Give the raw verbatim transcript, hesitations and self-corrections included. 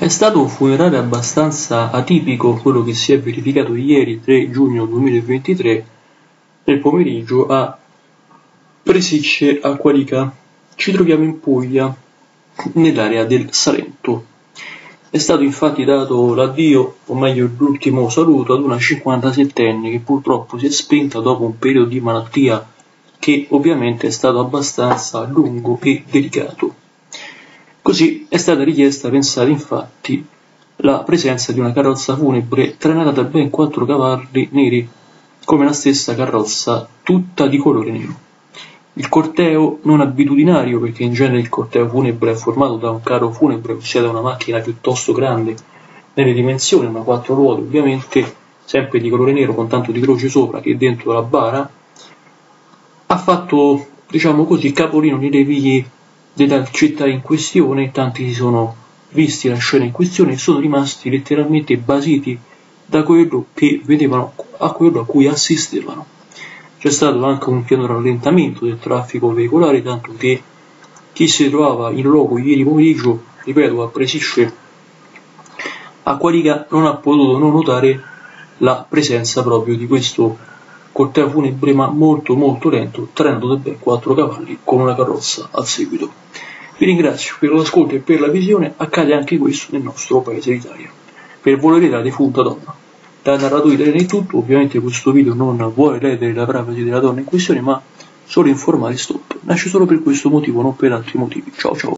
È stato un funerale abbastanza atipico quello che si è verificato ieri, tre giugno duemilaventitré, nel pomeriggio a Presicce Acquarica. Ci troviamo in Puglia, nell'area del Salento. È stato infatti dato l'addio, o meglio l'ultimo saluto, ad una cinquantasettenne che purtroppo si è spenta dopo un periodo di malattia che ovviamente è stato abbastanza lungo e delicato. Così è stata richiesta, pensate infatti, la presenza di una carrozza funebre trainata da ben quattro cavalli neri, come la stessa carrozza, tutta di colore nero. Il corteo non abitudinario, perché in genere il corteo funebre è formato da un carro funebre, ossia da una macchina piuttosto grande nelle dimensioni, una quattro ruote ovviamente, sempre di colore nero con tanto di croce sopra che dentro la bara, ha fatto, diciamo così, capolino nelle vie della città in questione. Tanti si sono visti la scena in questione e sono rimasti letteralmente basiti da quello che vedevano, a quello a cui assistevano. C'è stato anche un pieno rallentamento del traffico veicolare, tanto che chi si trovava in loco ieri pomeriggio, ripeto, a Presicce Acquarica, non ha potuto non notare la presenza proprio di questo corteo funebre, ma molto molto lento, trainato da ben quattro cavalli con una carrozza al seguito. Vi ringrazio per l'ascolto e per la visione. Accade anche questo nel nostro paese d'Italia, per volere della defunta donna. Da narratore italiano è tutto. Ovviamente questo video non vuole ledere la privacy della donna in questione, ma solo informare. Stop. Nasce solo per questo motivo, non per altri motivi. Ciao ciao.